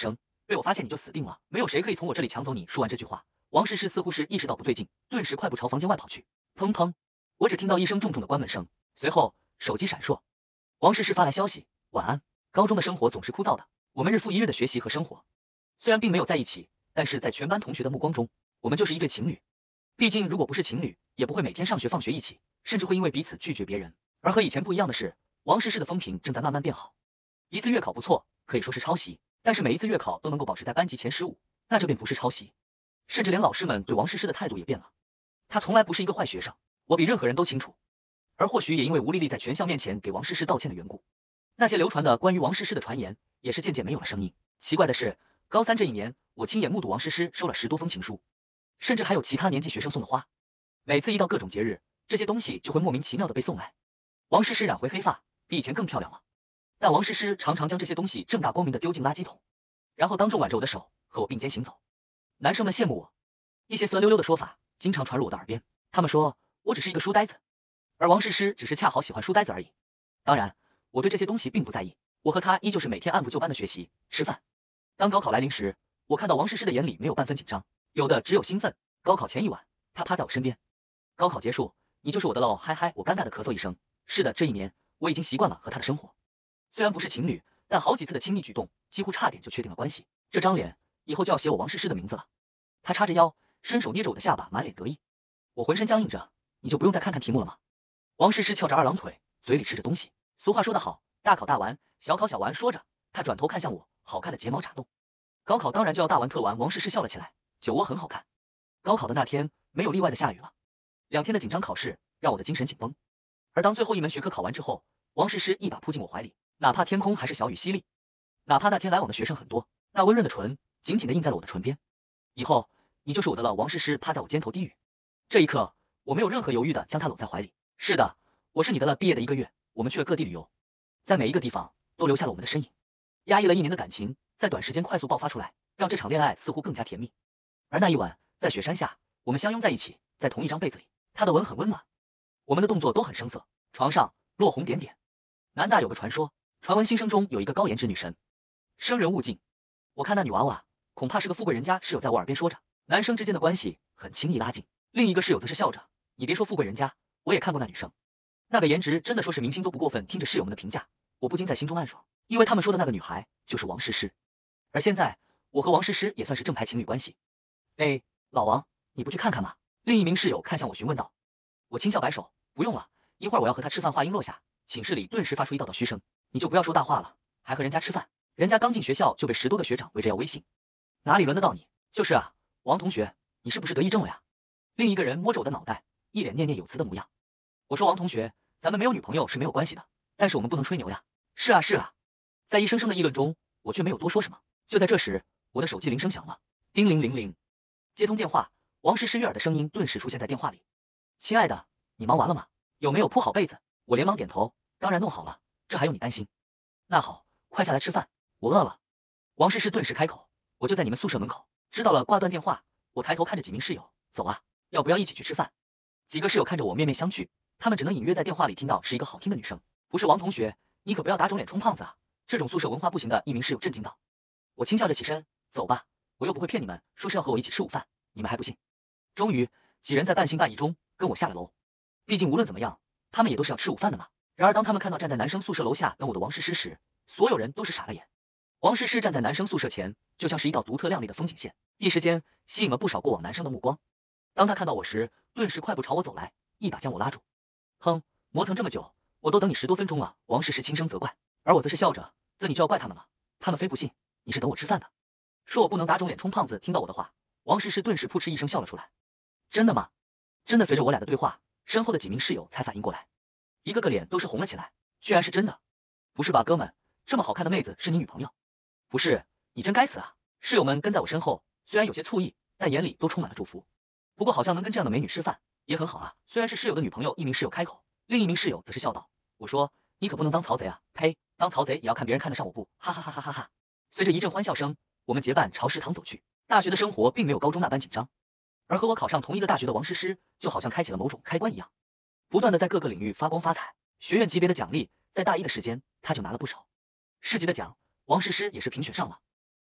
被我发现你就死定了，没有谁可以从我这里抢走你。说完这句话，王诗诗似乎是意识到不对劲，顿时快步朝房间外跑去。砰砰，我只听到一声重重的关门声，随后手机闪烁，王诗诗发来消息：晚安。高中的生活总是枯燥的，我们日复一日的学习和生活，虽然并没有在一起，但是在全班同学的目光中，我们就是一对情侣。毕竟如果不是情侣，也不会每天上学放学一起，甚至会因为彼此拒绝别人。而和以前不一样的是，王诗诗的风评正在慢慢变好，一次月考不错，可以说是抄袭，但是每一次月考都能够保持在班级前15，那这便不是抄袭。甚至连老师们对王诗诗的态度也变了，她从来不是一个坏学生，我比任何人都清楚。而或许也因为吴丽丽在全校面前给王诗诗道歉的缘故，那些流传的关于王诗诗的传言也是渐渐没有了声音。奇怪的是，高3这一年，我亲眼目睹王诗诗收了10多封情书，甚至还有其他年级学生送的花。每次一到各种节日，这些东西就会莫名其妙的被送来。王诗诗染回黑发，比以前更漂亮了，但王诗诗常常将这些东西正大光明的丢进垃圾桶，然后当众挽着我的手和我并肩行走。男生们羡慕我，一些酸溜溜的说法经常传入我的耳边，他们说我只是一个书呆子，而王诗诗只是恰好喜欢书呆子而已。当然，我对这些东西并不在意，我和他依旧是每天按部就班的学习、吃饭。当高考来临时，我看到王诗诗的眼里没有半分紧张，有的只有兴奋。高考前一晚，她趴在我身边。高考结束，你就是我的喽，嗨嗨！我尴尬的咳嗽一声。是的，这一年我已经习惯了和他的生活，虽然不是情侣，但好几次的亲密举动几乎差点就确定了关系。这张脸以后就要写我王诗诗的名字了。他叉着腰，伸手捏着我的下巴，满脸得意。我浑身僵硬着，你就不用再看看题目了吗？王诗诗翘着二郎腿，嘴里吃着东西。俗话说得好，大考大玩，小考小玩。说着，他转头看向我，好看的睫毛眨动。高考当然就要大玩特玩。王诗诗笑了起来，酒窝很好看。高考的那天没有例外的下雨了，2天的紧张考试让我的精神紧绷。而当最后一门学科考完之后，王诗诗一把扑进我怀里，哪怕天空还是小雨淅沥，哪怕那天来往的学生很多，那温润的唇紧紧的印在了我的唇边。以后你就是我的了。王诗诗趴在我肩头低语。这一刻，我没有任何犹豫的将她搂在怀里。是的，我是你的了。毕业的1个月，我们去了各地旅游，在每一个地方都留下了我们的身影。压抑了1年的感情，在短时间快速爆发出来，让这场恋爱似乎更加甜蜜。而那一晚，在雪山下，我们相拥在一起，在同一张被子里，他的吻很温暖，我们的动作都很生涩。床上落红点点。南大有个传说，传闻新生中有一个高颜值女神，生人勿近。我看那女娃娃，恐怕是个富贵人家。室友在我耳边说着，男生之间的关系很轻易拉近。另一个室友则是笑着，你别说富贵人家，我也看过那女生，那个颜值真的说是明星都不过分。听着室友们的评价，我不禁在心中暗爽，因为他们说的那个女孩就是王诗诗。而现在，我和王诗诗也算是正牌情侣关系。哎，老王，你不去看看吗？另一名室友看向我询问道。我轻笑摆手，不用了，一会儿我要和他吃饭。话音落下，寝室里顿时发出一道道嘘声。你就不要说大话了，还和人家吃饭，人家刚进学校就被10多个学长围着要微信，哪里轮得到你？就是啊，王同学，你是不是得抑症了呀？另一个人摸着我的脑袋，一脸念念有词的模样。我说王同学，咱们没有女朋友是没有关系的，但是我们不能吹牛呀。是啊是啊，在一声声的议论中，我却没有多说什么。就在这时，我的手机铃声响了，叮铃铃铃。接通电话，王诗诗悦耳的声音顿时出现在电话里。亲爱的，你忙完了吗？有没有铺好被子？我连忙点头，当然弄好了，这还用你担心？那好，快下来吃饭，我饿了。王诗诗顿时开口，我就在你们宿舍门口。知道了，挂断电话，我抬头看着几名室友，走啊，要不要一起去吃饭？几个室友看着我面面相觑，他们只能隐约在电话里听到是一个好听的女生。不是王同学，你可不要打肿脸充胖子啊，这种宿舍文化不行的。一名室友震惊道。我轻笑着起身，走吧，我又不会骗你们，说是要和我一起吃午饭，你们还不信。终于，几人在半信半疑中跟我下了楼。毕竟无论怎么样，他们也都是要吃午饭的嘛。然而当他们看到站在男生宿舍楼下等我的王诗诗时，所有人都是傻了眼。王诗诗站在男生宿舍前，就像是一道独特亮丽的风景线，一时间吸引了不少过往男生的目光。当他看到我时，顿时快步朝我走来，一把将我拉住。哼，磨蹭这么久，我都等你10多分钟了。王诗诗轻声责怪，而我则是笑着，这你就要怪他们了，他们非不信你是等我吃饭的。说我不能打肿脸充胖子。听到我的话，王诗诗顿时扑哧一声笑了出来。真的吗？真的。随着我俩的对话，身后的几名室友才反应过来，一个个脸都是红了起来，居然是真的。不是吧哥们，这么好看的妹子是你女朋友？不是，你真该死啊。室友们跟在我身后，虽然有些醋意，但眼里都充满了祝福。不过好像能跟这样的美女吃饭也很好啊。虽然是室友的女朋友，一名室友开口，另一名室友则是笑道，我说你可不能当曹贼啊，呸，当曹贼也要看别人看得上我不，哈哈哈哈哈哈。随着一阵欢笑声，我们结伴朝食堂走去。大学的生活并没有高中那般紧张，而和我考上同一个大学的王诗诗就好像开启了某种开关一样，不断的在各个领域发光发财。学院级别的奖励在大一的时间他就拿了不少，市级的奖王诗诗也是评选上了。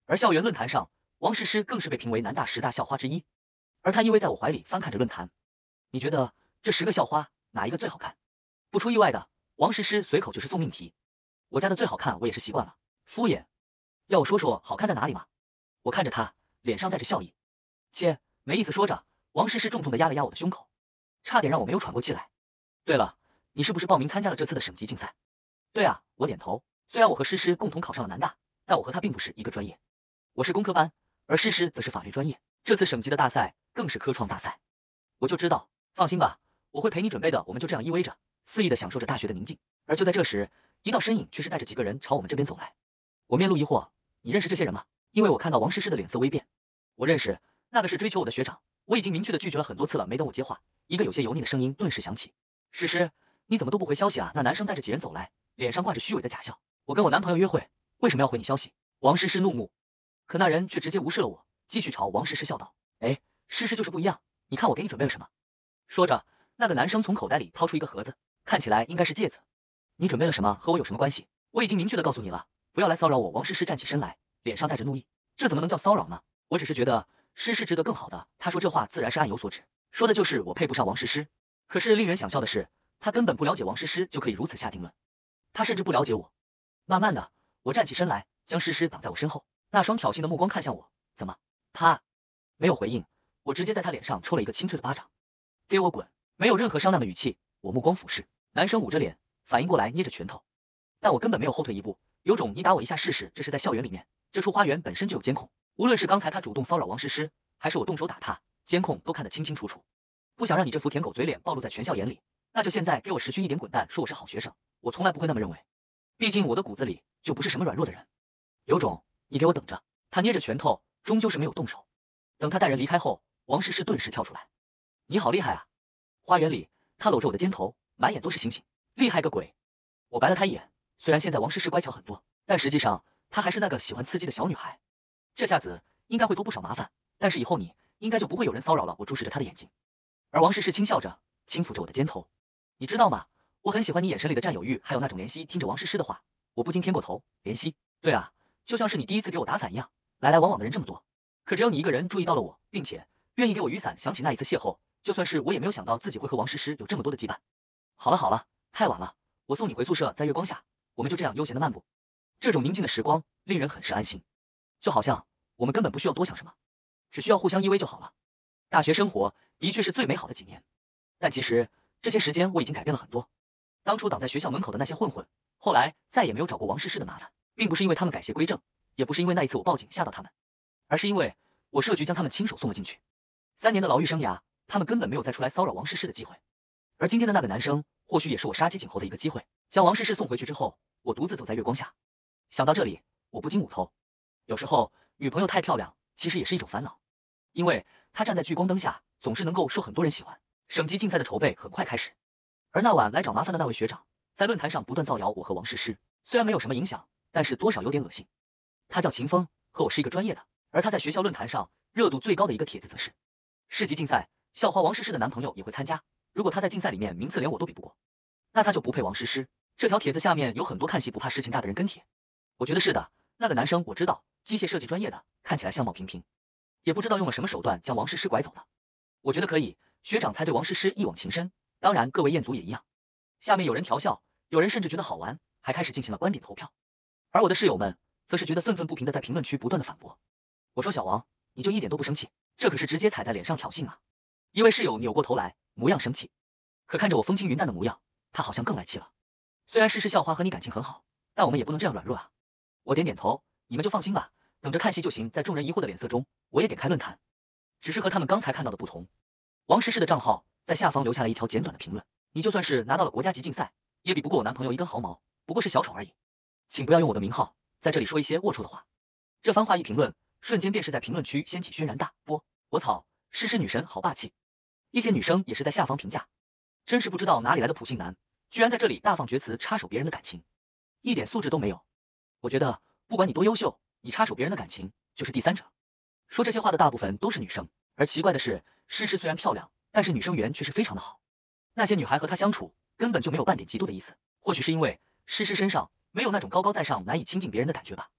而校园论坛上，王诗诗更是被评为南大10大校花之一，而她依偎在我怀里翻看着论坛。你觉得这10个校花哪一个最好看？不出意外的，王诗诗随口就是送命题。我家的最好看我也是习惯了，敷衍。要我说说好看在哪里吗？我看着她，脸上带着笑意。切，没意思说着，王诗诗重重的压了压我的胸口，差点让我没有喘过气来。对了，你是不是报名参加了这次的省级竞赛？对啊，我点头。虽然我和诗诗共同考上了南大，但我和她并不是一个专业。我是工科班，而诗诗则是法律专业。这次省级的大赛更是科创大赛。我就知道，放心吧，我会陪你准备的。我们就这样依偎着，肆意的享受着大学的宁静。而就在这时，一道身影却是带着几个人朝我们这边走来。我面露疑惑，你认识这些人吗？因为我看到王诗诗的脸色微变。我认识，那个是追求我的学长，我已经明确的拒绝了很多次了。没等我接话，一个有些油腻的声音顿时响起。诗诗，你怎么都不回消息啊？那男生带着几人走来，脸上挂着虚伪的假笑。我跟我男朋友约会，为什么要回你消息？王诗诗怒目，可那人却直接无视了我，继续朝王诗诗笑道：哎，诗诗就是不一样，你看我给你准备了什么？说着，那个男生从口袋里掏出一个盒子，看起来应该是戒指。你准备了什么和我有什么关系？我已经明确的告诉你了，不要来骚扰我。王诗诗站起身来，脸上带着怒意。这怎么能叫骚扰呢？我只是觉得诗诗值得更好的。他说这话自然是暗有所指，说的就是我配不上王诗诗。可是令人想笑的是，他根本不了解王诗诗就可以如此下定论，他甚至不了解我。慢慢的，我站起身来，将诗诗挡在我身后，那双挑衅的目光看向我。怎么？他没有回应，我直接在他脸上抽了一个清脆的巴掌。给我滚！没有任何商量的语气，我目光俯视，男生捂着脸，反应过来捏着拳头，但我根本没有后退一步，有种你打我一下试试。这是在校园里面，这处花园本身就有监控，无论是刚才他主动骚扰王诗诗，还是我动手打他，监控都看得清清楚楚。不想让你这副舔狗嘴脸暴露在全校眼里，那就现在给我识趣一点，滚蛋！说我是好学生，我从来不会那么认为，毕竟我的骨子里就不是什么软弱的人。有种，你给我等着！他捏着拳头，终究是没有动手。等他带人离开后，王诗诗顿时跳出来，你好厉害啊！花园里，他搂着我的肩头，满眼都是星星，厉害个鬼！我白了他一眼，虽然现在王诗诗乖巧很多，但实际上她还是那个喜欢刺激的小女孩。这下子应该会多不少麻烦，但是以后你应该就不会有人骚扰了。我注视着他的眼睛，而王诗诗轻笑着，轻抚着我的肩头。你知道吗？我很喜欢你眼神里的占有欲，还有那种怜惜。听着王诗诗的话，我不禁偏过头，怜惜？对啊，就像是你第一次给我打伞一样，来来往往的人这么多，可只有你一个人注意到了我，并且愿意给我雨伞。想起那一次邂逅，就算是我也没有想到自己会和王诗诗有这么多的羁绊。好了好了，太晚了，我送你回宿舍，在月光下，我们就这样悠闲的漫步。这种宁静的时光令人很是安心，就好像我们根本不需要多想什么，只需要互相依偎就好了。大学生活的确是最美好的几年，但其实这些时间我已经改变了很多。当初挡在学校门口的那些混混，后来再也没有找过王诗诗的麻烦，并不是因为他们改邪归正，也不是因为那一次我报警吓到他们，而是因为我设局将他们亲手送了进去。3年的牢狱生涯，他们根本没有再出来骚扰王诗诗的机会。而今天的那个男生，或许也是我杀鸡儆猴的一个机会。将王诗诗送回去之后，我独自走在月光下。想到这里，我不禁捂头。有时候，女朋友太漂亮，其实也是一种烦恼，因为她站在聚光灯下，总是能够受很多人喜欢。省级竞赛的筹备很快开始，而那晚来找麻烦的那位学长，在论坛上不断造谣我和王诗诗，虽然没有什么影响，但是多少有点恶心。他叫秦风，和我是一个专业的，而他在学校论坛上热度最高的一个帖子则是市级竞赛，校花王诗诗的男朋友也会参加，如果他在竞赛里面名次连我都比不过，那他就不配王诗诗。这条帖子下面有很多看戏不怕事情大的人跟帖。我觉得是的，那个男生我知道，机械设计专业的，看起来相貌平平，也不知道用了什么手段将王诗诗拐走了。我觉得可以，学长才对王诗诗一往情深，当然各位彦祖也一样。下面有人调笑，有人甚至觉得好玩，还开始进行了观点投票。而我的室友们则是觉得愤愤不平的在评论区不断的反驳。我说小王，你就一点都不生气？这可是直接踩在脸上挑衅啊！一位室友扭过头来，模样生气，可看着我风轻云淡的模样，他好像更来气了。虽然诗诗校花和你感情很好，但我们也不能这样软弱啊。我点点头，你们就放心吧，等着看戏就行。在众人疑惑的脸色中，我也点开论坛，只是和他们刚才看到的不同。王诗诗的账号在下方留下了一条简短的评论，你就算是拿到了国家级竞赛，也比不过我男朋友一根毫毛，不过是小丑而已，请不要用我的名号在这里说一些龌龊的话。这番话一评论，瞬间便是在评论区掀起轩然大波。我操，诗诗女神好霸气！一些女生也是在下方评价，真是不知道哪里来的普信男，居然在这里大放厥词，插手别人的感情，一点素质都没有。我觉得不管你多优秀，你插手别人的感情就是第三者。说这些话的大部分都是女生，而奇怪的是，诗诗虽然漂亮，但是女生缘却是非常的好。那些女孩和她相处根本就没有半点嫉妒的意思，或许是因为诗诗身上没有那种高高在上难以亲近别人的感觉吧。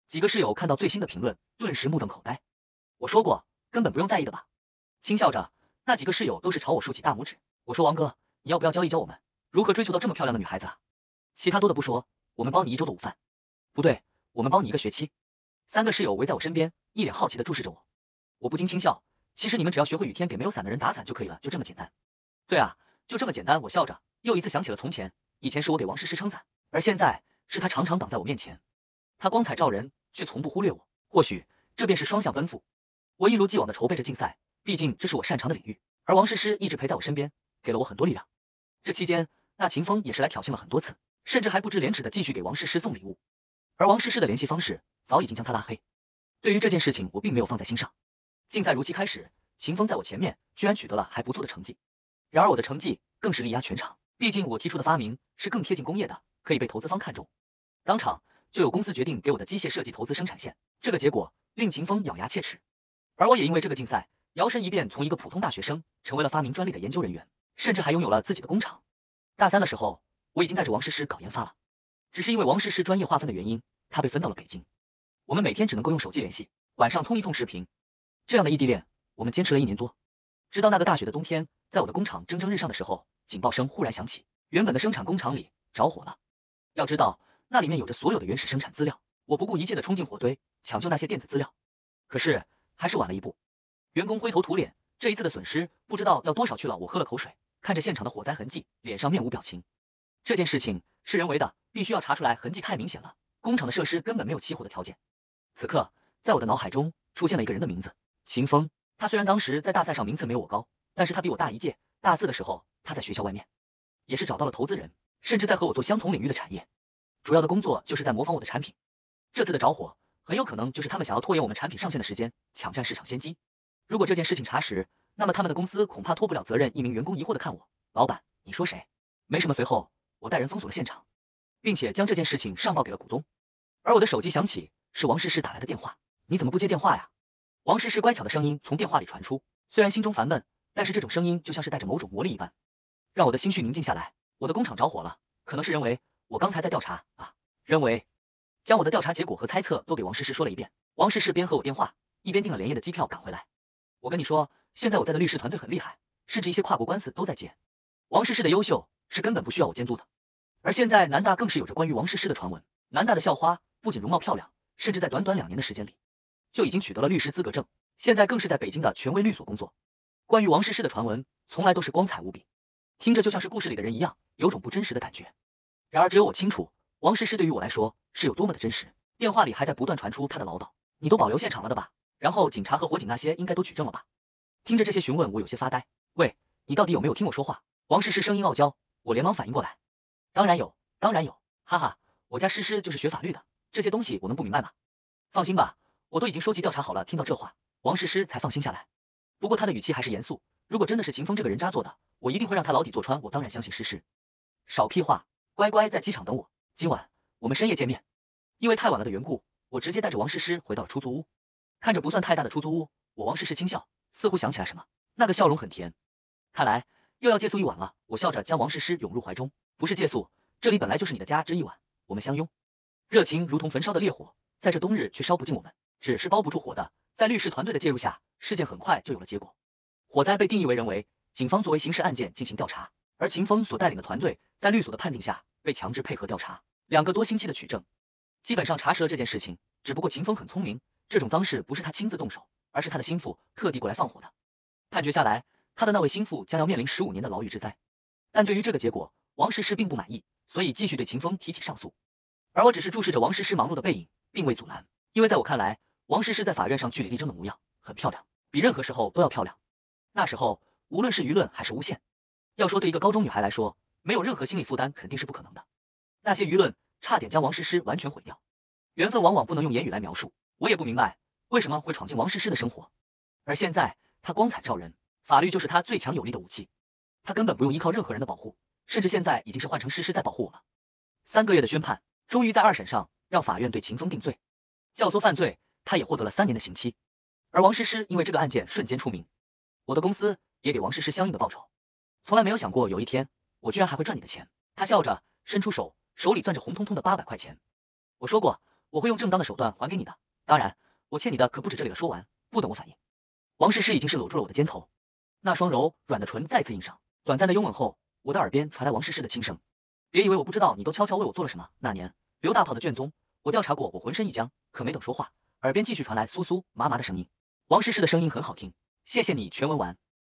几个室友看到最新的评论，顿时目瞪口呆。我说过，根本不用在意的吧？轻笑着，那几个室友都是朝我竖起大拇指。我说王哥，你要不要教一教我们如何追求到这么漂亮的女孩子啊？其他多的不说，我们帮你1周的午饭。不对，我们帮你1个学期。3个室友围在我身边，一脸好奇的注视着我。我不禁轻笑，其实你们只要学会雨天给没有伞的人打伞就可以了，就这么简单。对啊，就这么简单。我笑着，又一次想起了从前，以前是我给王诗诗撑伞，而现在是她常常挡在我面前。她光彩照人，却从不忽略我。或许这便是双向奔赴。我一如既往的筹备着竞赛，毕竟这是我擅长的领域，而王诗诗一直陪在我身边，给了我很多力量。这期间，那秦风也是来挑衅了很多次，甚至还不知廉耻的继续给王诗诗送礼物。而王诗诗的联系方式早已经将他拉黑。对于这件事情，我并没有放在心上。竞赛如期开始，秦风在我前面居然取得了还不错的成绩。然而我的成绩更是力压全场，毕竟我提出的发明是更贴近工业的，可以被投资方看中。当场就有公司决定给我的机械设计投资生产线，这个结果令秦风咬牙切齿。而我也因为这个竞赛，摇身一变从一个普通大学生成为了发明专利的研究人员，甚至还拥有了自己的工厂。大3的时候，我已经带着王诗诗搞研发了，只是因为王诗诗专业划分的原因，她被分到了北京。我们每天只能够用手机联系，晚上通一通视频。这样的异地恋，我们坚持了1年多。直到那个大雪的冬天，在我的工厂蒸蒸日上的时候，警报声忽然响起，原本的生产工厂里着火了。要知道，那里面有着所有的原始生产资料，我不顾一切的冲进火堆，抢救那些电子资料。可是还是晚了一步，员工灰头土脸，这一次的损失不知道要多少去了。我喝了口水，看着现场的火灾痕迹，脸上面无表情。这件事情是人为的，必须要查出来，痕迹太明显了，工厂的设施根本没有起火的条件。此刻，在我的脑海中出现了一个人的名字，秦风。他虽然当时在大赛上名次没有我高，但是他比我大1届，大4的时候他在学校外面，也是找到了投资人，甚至在和我做相同领域的产业，主要的工作就是在模仿我的产品。这次的着火很有可能就是他们想要拖延我们产品上线的时间，抢占市场先机。如果这件事情查实，那么他们的公司恐怕脱不了责任。一名员工疑惑的看我，老板，你说谁？没什么。随后我带人封锁了现场，并且将这件事情上报给了股东。而我的手机响起，是王诗诗打来的电话。你怎么不接电话呀？王诗诗乖巧的声音从电话里传出，虽然心中烦闷，但是这种声音就像是带着某种魔力一般，让我的心绪宁静下来。我的工厂着火了，可能是人为，我刚才在调查啊，人为。将我的调查结果和猜测都给王诗诗说了一遍。王诗诗边和我电话，一边订了连夜的机票赶回来。我跟你说，现在我在的律师团队很厉害，甚至一些跨国官司都在接。王诗诗的优秀是根本不需要我监督的。而现在南大更是有着关于王诗诗的传闻。南大的校花不仅容貌漂亮，甚至在短短2年的时间里就已经取得了律师资格证，现在更是在北京的权威律所工作。关于王诗诗的传闻从来都是光彩无比，听着就像是故事里的人一样，有种不真实的感觉。然而只有我清楚，王诗诗对于我来说是有多么的真实。电话里还在不断传出她的唠叨，你都保留现场了的吧？然后警察和火警那些应该都举证了吧？听着这些询问，我有些发呆。喂，你到底有没有听我说话？王诗诗声音傲娇，我连忙反应过来。当然有，当然有，哈哈，我家诗诗就是学法律的，这些东西我能不明白吗？放心吧，我都已经收集调查好了。听到这话，王诗诗才放心下来。不过她的语气还是严肃，如果真的是秦风这个人渣做的，我一定会让他牢底坐穿。我当然相信诗诗。少屁话，乖乖在机场等我，今晚我们深夜见面。因为太晚了的缘故，我直接带着王诗诗回到了出租屋。看着不算太大的出租屋，我王诗诗轻笑，似乎想起来什么，那个笑容很甜。看来又要借宿一晚了。我笑着将王诗诗拥入怀中。不是借宿，这里本来就是你的家，这一晚我们相拥。热情如同焚烧的烈火，在这冬日却烧不尽我们，纸是包不住火的。在律师团队的介入下，事件很快就有了结果。火灾被定义为人为，警方作为刑事案件进行调查，而秦风所带领的团队在律所的判定下被强制配合调查，2个多星期的取证，基本上查实了这件事情。只不过秦风很聪明，这种脏事不是他亲自动手，而是他的心腹特地过来放火的。判决下来，他的那位心腹将要面临15年的牢狱之灾。但对于这个结果，王诗诗并不满意，所以继续对秦风提起上诉。而我只是注视着王诗诗忙碌的背影，并未阻拦，因为在我看来，王诗诗在法院上据理力争的模样很漂亮，比任何时候都要漂亮。那时候无论是舆论还是诬陷，要说对一个高中女孩来说没有任何心理负担肯定是不可能的。那些舆论差点将王诗诗完全毁掉。缘分往往不能用言语来描述，我也不明白为什么会闯进王诗诗的生活。而现在她光彩照人，法律就是她最强有力的武器，她根本不用依靠任何人的保护，甚至现在已经是换成诗诗在保护我了。3个月的宣判终于在2审上让法院对秦风定罪，教唆犯罪，他也获得了3年的刑期。而王诗诗因为这个案件瞬间出名，我的公司也给王诗诗相应的报酬。从来没有想过有一天我居然还会赚你的钱。他笑着伸出手，手里攥着红彤彤的800块钱。我说过我会用正当的手段还给你的。当然，我欠你的可不止这里了。说完，不等我反应，王诗诗已经是搂住了我的肩头，那双柔软的唇再次印上。短暂的拥吻后，我的耳边传来王诗诗的轻声：“别以为我不知道你都悄悄为我做了什么。”那年刘大炮的卷宗，我调查过，我浑身一僵，可没等说话，耳边继续传来酥酥麻麻的声音。王诗诗的声音很好听，谢谢你全文完。